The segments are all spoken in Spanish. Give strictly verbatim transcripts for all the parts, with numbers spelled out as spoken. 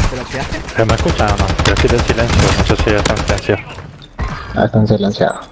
¿Pero qué hace? ¿Se me escucha o no? Yo estoy en silencio, no sé si está en silencio. Ah, están silenciados.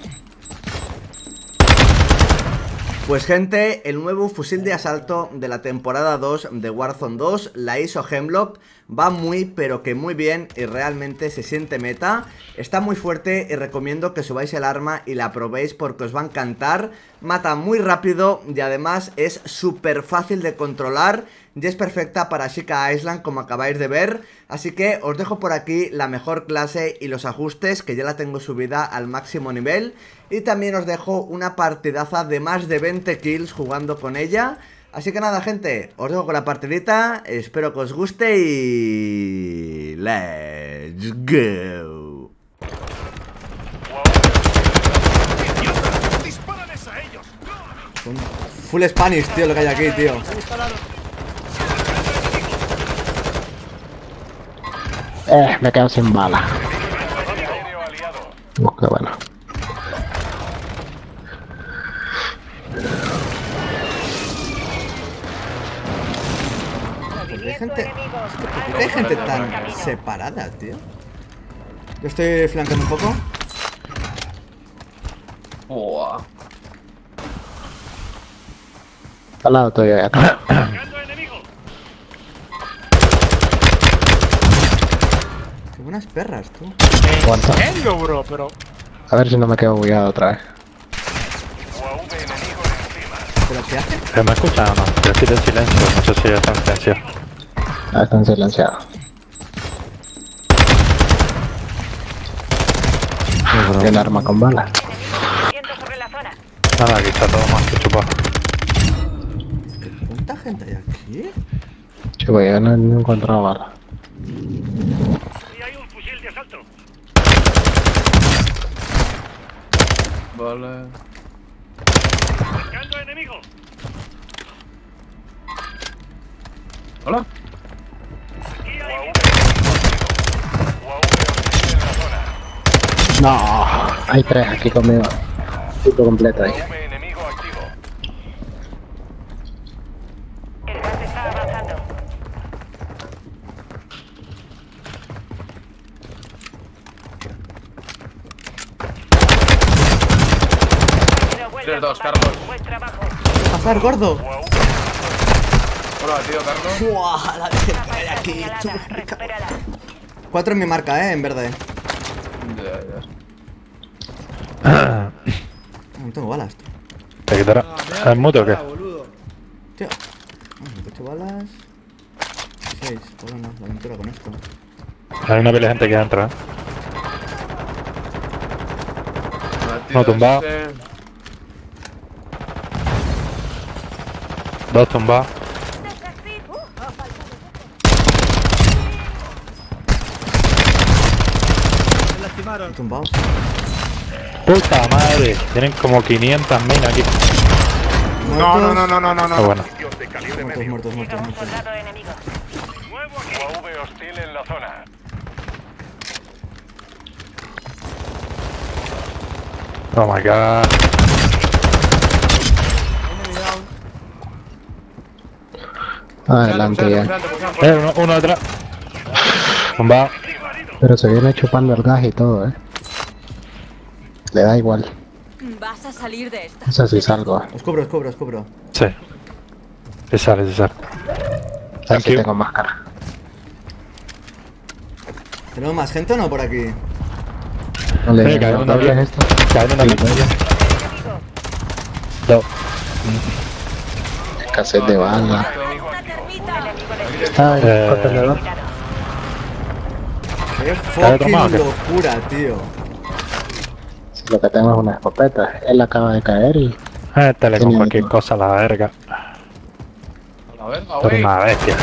Pues gente, el nuevo fusil de asalto de la temporada dos de Warzone dos, la I S O Hemlock, va muy pero que muy bien y realmente se siente meta. Está muy fuerte y recomiendo que subáis el arma y la probéis porque os va a encantar. Mata muy rápido y además es súper fácil de controlar y es perfecta para Chica Island, como acabáis de ver. Así que os dejo por aquí la mejor clase y los ajustes, que ya la tengo subida al máximo nivel. Y también os dejo una partidaza de más de veinte kills jugando con ella. Así que nada, gente, os dejo con la partidita. Espero que os guste y... ¡let's go! Son full Spanish, tío, lo que hay aquí, tío. Eh, me quedo sin bala. Oh, qué bueno. ¿Por qué hay gente, ¿por qué hay gente tan separada, tío? Yo estoy flanqueando un poco. Buah. Al lado tuyo, acá. Qué buenas perras, tú. Aguanta. ¿En serio, bro? Pero... A ver si no me quedo bugueado otra vez. ¿Pero qué hace? ¿Se me escucha o no? Yo estoy en silencio, no sé si está en silencio. Ah, están silenciados. El arma con balas. Nada, aquí está todo más que chupado. ¿Cuánta gente hay aquí? Chico, yo no, no he encontrado balas. Y hay un fusil de asalto. Vale. Buscando enemigo. Hola. Aquí hay No, hay tres aquí conmigo. Equipo completo ahí. enemigo activo. El gas está avanzando. tres dos, Carlos. Buen trabajo. ¡Pasar, gordo! Hola, tío, Carlos. ¡Buah! La de gente que hay aquí. Recupérala. Cuatro en mi marca, eh, en verde. Ya, ya. No tengo balas, tío. ¿Te quitará el mute o qué? Tío. Bueno, ocho balas. seis. Bueno, no, la aventura con esto. Hay una pila de gente que entra, ¿eh? Ah, tío, No, tumbado. ese- Dos tumbados. Tumbados. ¡Puta madre! Tienen como quinientas minas aquí. No, no, no, no, no, no, no. Ah, bueno. Muertos, muertos, muertos, Llega un muertos. soldado enemigo. Nuevo aquí. U A V hostil en la zona. Oh my god. Adelante ya. Pulsante, pulsante, Eh, uno, uno atrás. Tumbado. Pero se viene chupando el gas y todo, eh. Le da igual. Vas a salir de esta. No sé si salgo. Os cubro, os cubro, os cubro. Sí. Sí sale, sí sale. Thank Así you. tengo máscara. ¿Tenemos más gente o no por aquí? No le Sí, digo, cae ¿no uno doble aquí. esto? Cae uno Sí, aquí. doble. Dos. Escasez de bala. Una termita. Enemigo de Está el Eh. contenedor. ¡Qué ¿Cae otro fucking más o qué? locura, tío! Lo que tengo es una escopeta. Él acaba de caer y... Este le con Tenía cualquier otro. cosa a la verga. A ver, a Por ver. una bestia.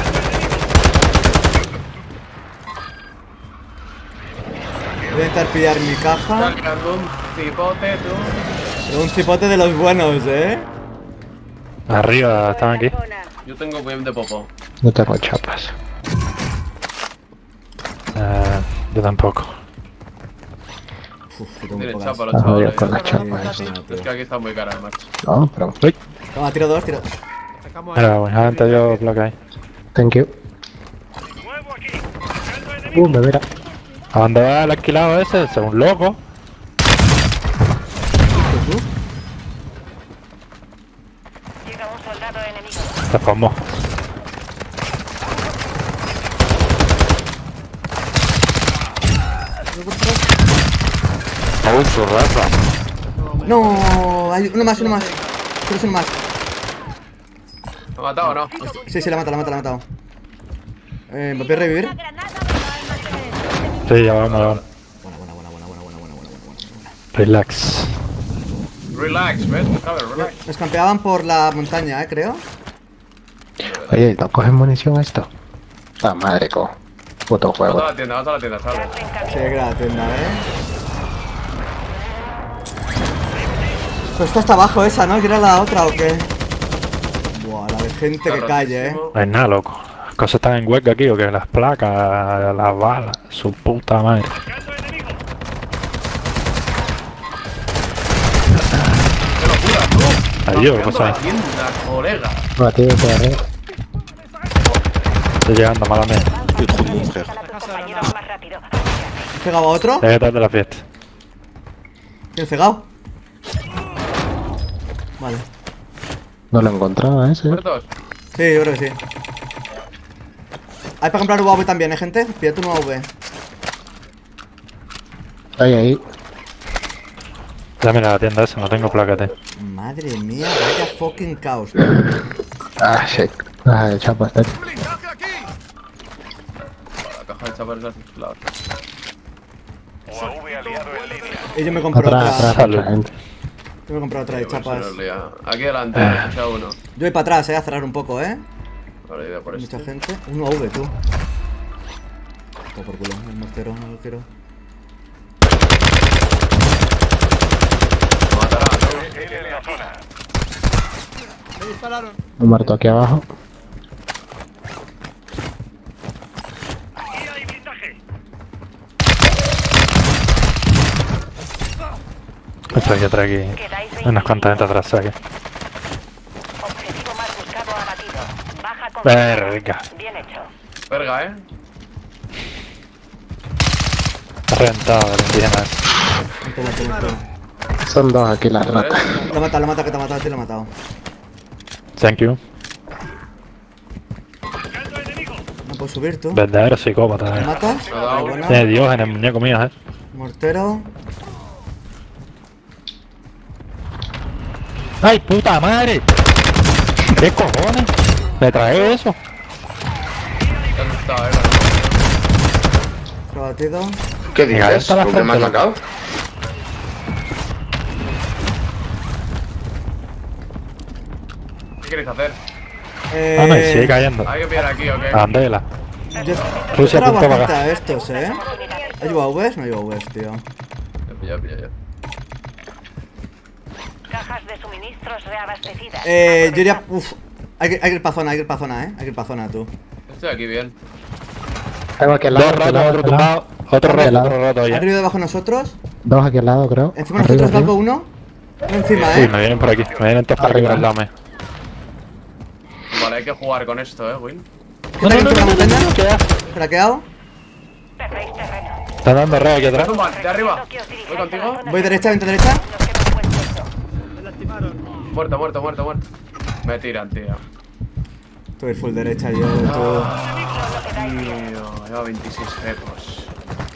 Voy a intentar pillar mi caja. Cargando un cipote, tú. Un cipote de los buenos, ¿eh? Arriba, están aquí. Yo tengo web de popo. No tengo chapas. Eh, yo tampoco. Uf, yo tengo muy Tienen pocas. chapa los Ah, chavales. yo con las Sí, chapas. sí, Es que aquí está muy cara, macho. No, pero... Uy. Toma, tiro dos, tiro. Sacamos Mira, bueno, gente yo bloque ahí. Thank you. nuevo aquí. Buscando Uh, me mira. ¿A dónde va el alquilado ese? Es un loco. Llega un soldado enemigo. Se formó. Uy, su raza. No, hay uno más, uno más. Creo que uno más. ¿Me ha matado o no? Sí, sí, la mata, la mata, la ha matado. Eh, ¿me puedes revivir? Una granada me Sí, ya vamos, ya vamos. Buena, buena, buena, buena, buena, buena, buena, buena, buena. Relax. Relax, ¿ves? A ver, relax. Nos campeaban por la montaña, eh, creo. Oye, ¿no cogen munición esto? La madre, co. Puto Vamos juego. a la tienda, vamos a la tienda, ¿sabes? Sí, que era la tienda, eh. Pues esta está abajo esa, ¿no? ¿Que era la otra o qué? Buah, la de gente que calle, eh. No hay nada, loco. Las cosas están en huelga aquí, o que las placas, las balas, su puta madre. ¡Qué locura, tú! Adiós, ¿qué Campeando pasa? la tienda, colega. No, tío, te agarré. Estoy llegando, mala mía. Buscan a tus compañeros más rápido. ¿Cegado a otro? Deje detrás de la fiesta. ¿Quién cegado? Vale. No lo encontraba ese. ¿Muertos? Sí, yo creo que sí. Hay para comprar U A V también, ¿eh, gente? Pídete un U A V. Ahí, ahí. Ya mira la tienda esa, no tengo plaquete. Madre mía, vaya fucking caos. Ah, shit. Ah, de chapa, está. La caja de chapas es así, la otra. U A V aliado en línea. Y yo me compro Atrás, otra. atrás, Salud. otra gente. Yo me compro otra de Pues se chapas. nos lía. Aquí delante, Ah. he escuchado uno. Yo voy para atrás, eh, a cerrar un poco, eh. Ahora idea por Mucha esto. gente. Un U A V, tú. Toma por culo, el mortero, no lo quiero. Me matará, ¿no? Él en la zona. Un muerto aquí abajo. Aquí hay blindaje. Esto aquí atrás aquí. Quedáis Hay unas cuantas gente atrás aquí. Objetivo más buscado abatido. Baja con... Verga. Bien hecho. Verga, ¿eh? Está reventado el indígena ese. Toma, toma, toma. Son dos aquí las ratas. La mata, la mata, que te ha matado, te lo ha matado. Thank you. Buscando enemigo. No puedo subir, tú. Verdadero psicópata, ¿Me eh. matas? Me ha dado. Buena. Tiene Dios en el muñeco mío, eh. Mortero. ¡Ay, puta madre! ¿Qué cojones? ¿Me trae eso? ¿Dónde está, eh? Lo ha batido. ¿Qué Venga, dices? esta la ¿Por qué me has frente, matado? ¿Qué queréis hacer? Eh. Ah, no, y sigue cayendo. Hay que pillar aquí, ¿o qué? Andela. Yo Rusia he punto bastante vaga. a estos, eh. ¿Hay U A Vs? No hay U A Vs, tío. Ya pilla, pilla, ya. Cajas de suministros reabastecidas. Eh, yo iría. Uf. Hay que, hay que ir pa' zona, hay que ir pa' zona, eh. Hay que ir pa' zona, tú. Estoy aquí bien. Tengo aquí al Dos lado. aquí al rotos, lado, otro aquí al lado. tumbado. Otro Arriba, roto, al otro roto ya. Arriba debajo de nosotros. Dos aquí al lado, creo. Encima de Arriba, nosotros, galgo arriba. uno. Uno encima, Sí, eh. me vienen por aquí. Me vienen todos para arriba al lado mío. Vale, hay que jugar con esto, eh, Win. ¿Qué tal dentro de la montaña? queda. Craqueado. Perdéis terreno. Está dando red aquí atrás. Tumba, de arriba. Recomiendo que os Voy dirijáis a la contigo. zona Voy de derecha, vente derecha. los que hemos puesto. Muerto, muerto, muerto, muerto. Me tiran, tío. Tú eres full derecha, yo. Tú. Solo quedáis diez. Tío, lleva veintiséis ecos.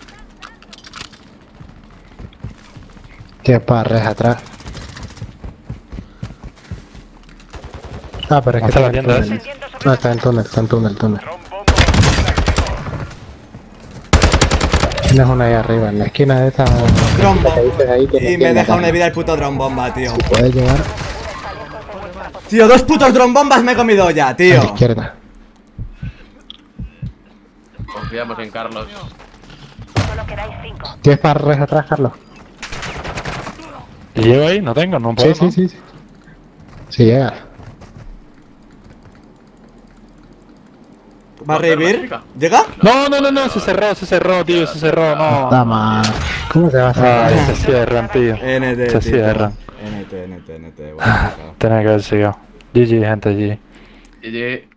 Tienes parres atrás. Ah, pero es que Hace la está en tienda túnel. esa. No, está en túnel, está en túnel, túnel. Dron bomba activo. Tienes una ahí arriba, en la esquina de esa. Trombo. que dices ahí que no Y me tiene deja nada. una vida el puto drone bomba, tío. Puedes llegar Tío, dos putos drone bombas me he comido ya, a la tío. izquierda. Confiamos en Carlos. Solo quedáis cinco. ¿Tienes parres atrás, Carlos? ¿Y llego ahí? No tengo, no Sí, puedo. sí, ¿no? sí, sí. Sí, llegas. ¿Va a revivir? ¿Llega? No, no, no, no, se cerró, se cerró, tío, se cerró, no. Está mal. ¿Cómo se va a Ay, hacer? se cierran, tío. N T, Se tío. cierran. N T, N T, N T. Bueno, Tenía que haber sido. G G, gente, G G. G G.